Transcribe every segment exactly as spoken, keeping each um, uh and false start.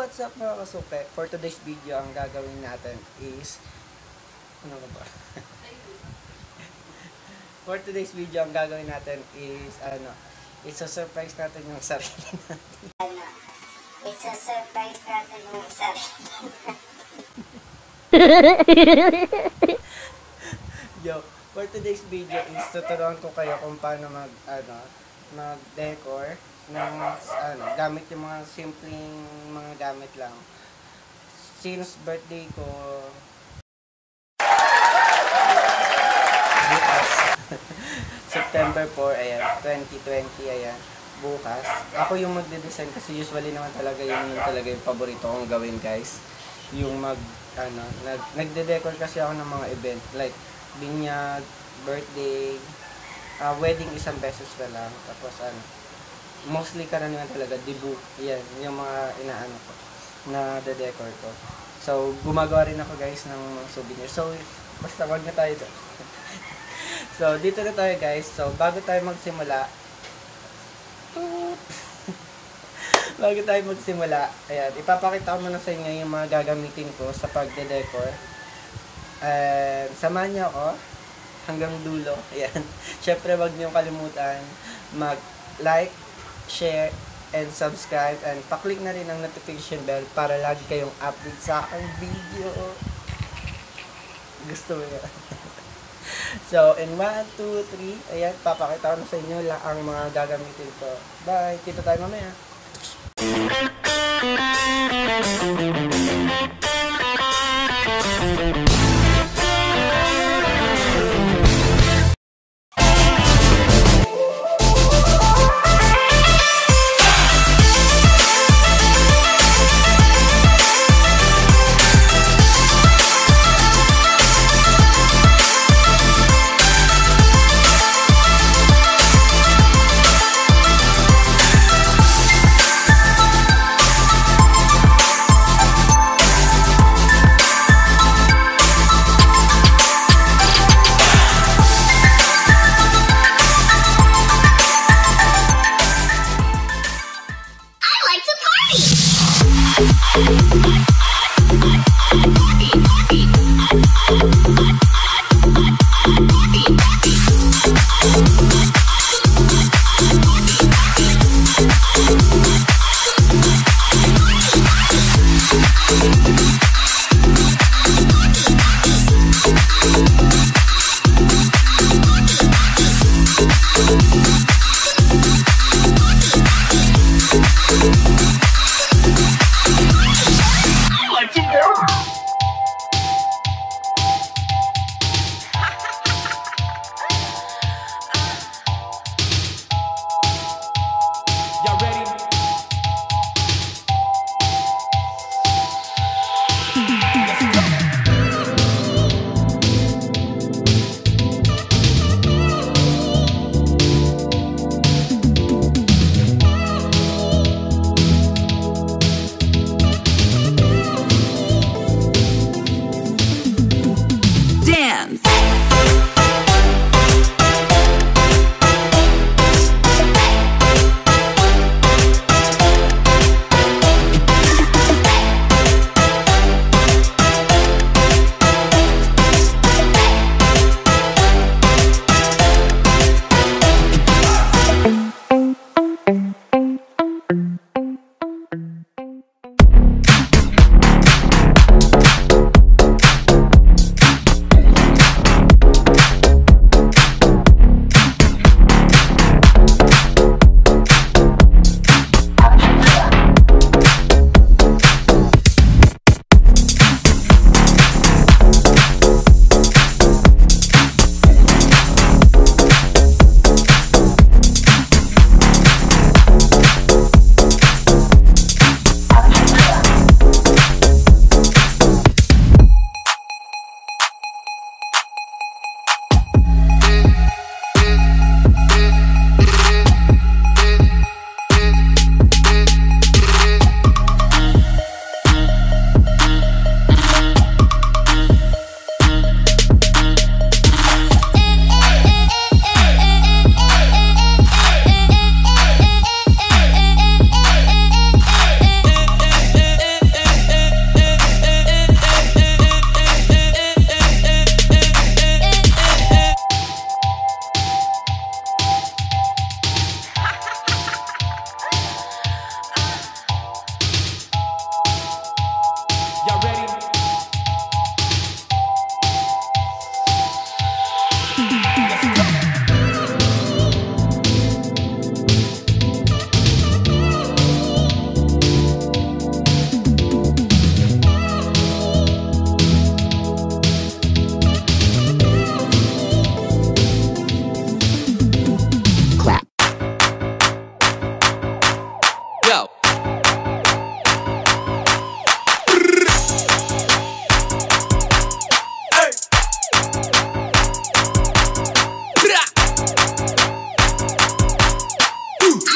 what's up mga kasuke? For today's video, ang gagawin natin is... Ano ba ba? For today's video, ang gagawin natin is, ano, isa-surprise natin yung sarili natin. Ano, isa-surprise natin yung sarili Yo, for today's video is tuturuan ko kayo kung paano mag, ano, mag-decor ng, ano, gamit yung mga simpleng mga gamit lang. Since birthday ko, bukas, September four, ayan, twenty twenty, ayan, bukas. Ako yung magde-design kasi usually naman talaga yun yung talaga yung paborito kong gawin, guys. Yung mag, ano, nag, nagde-decor kasi ako ng mga event, like, binyag, birthday, uh, wedding isang beses na lang, tapos ano, mostly karaniwan talaga, debut, yan, yung mga inaano ko, na de-decor ko. So, gumagawa rin ako guys ng mga souvenir. So, basta wag na tayo doon. So, dito na tayo guys. So, bago tayo magsimula, bago tayo magsimula, ayan, ipapakita ko muna sa inyo yung mga gagamitin ko sa pagde-decor. And, samahan niyo ako hanggang dulo. Ayan. Syempre, wag niyo kalimutan mag-like, share, and subscribe, and pa-click na rin ang notification bell para lagi kayong update sa aking video. Gusto mo yun? So, in one, two, three, ayan, papakita ko na sa inyo lang ang mga gagamitin ko. Bye! Kita tayo mamaya.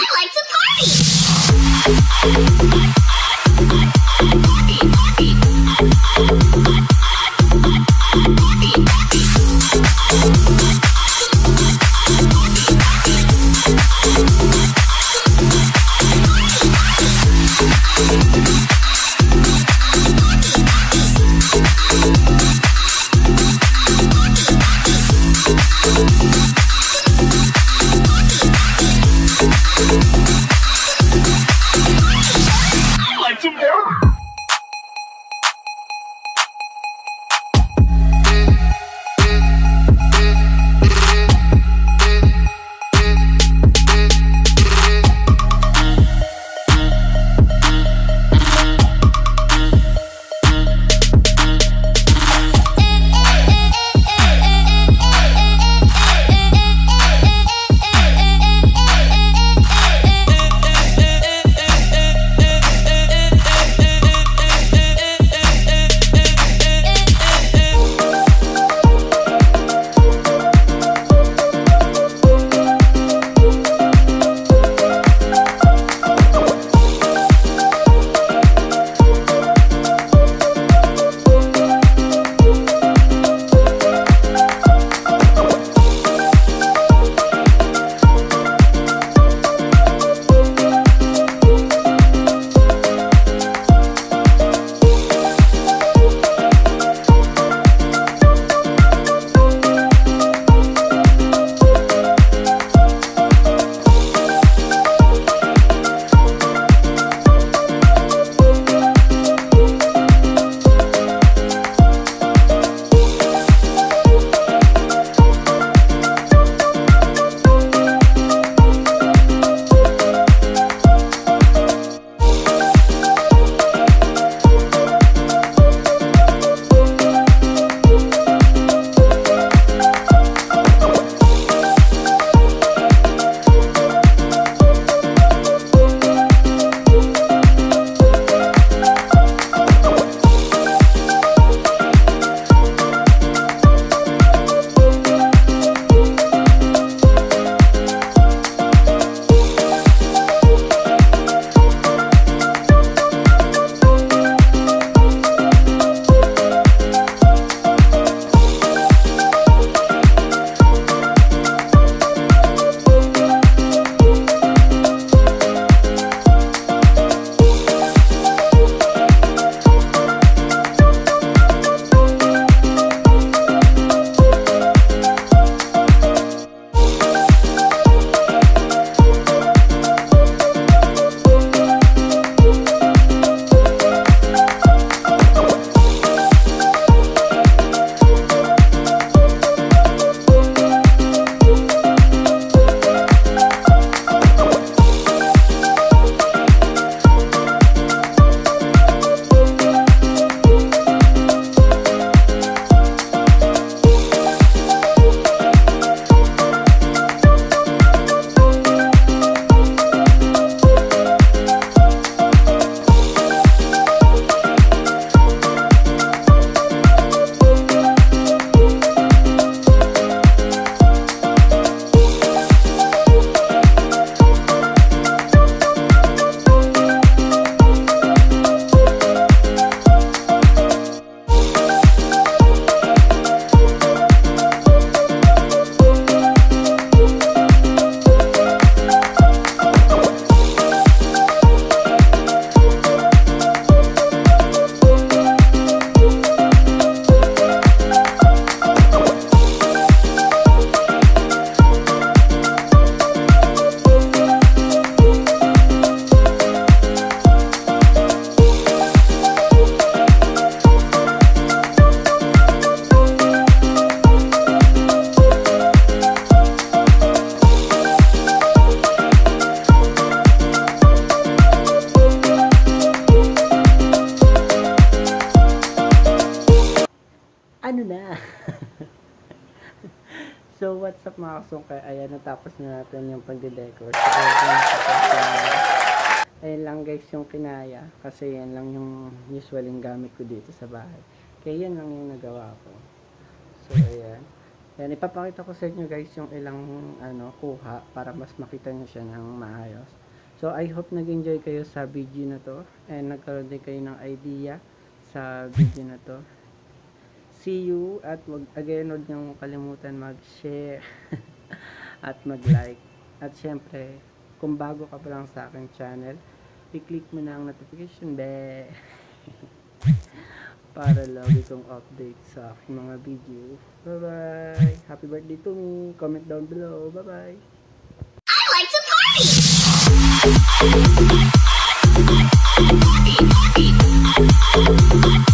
like to ano na. So what's up mga kasungkay, ayan, natapos na natin yung pagde-decor. So ayun lang guys yung kinaya, kasi yan lang yung usual yung gamit ko dito sa bahay, kaya yan lang yung nagawa ko. So ayan, yan, ipapakita ko sa inyo guys yung ilang ano kuha para mas makita nyo siya ng maayos. So, I hope nag-enjoy kayo sa video na to and nagkaroon din kayo ng idea sa video na to. See you at wag, again, huwag niyong kalimutan mag-share at mag-like. At syempre, kung bago ka pa lang sa aking channel, i-click mo na ang notification bell para lagi kong update sa aking mga video. Bye-bye! Happy birthday to me! Comment down below. Bye-bye! I like to party! Party, party, party, party.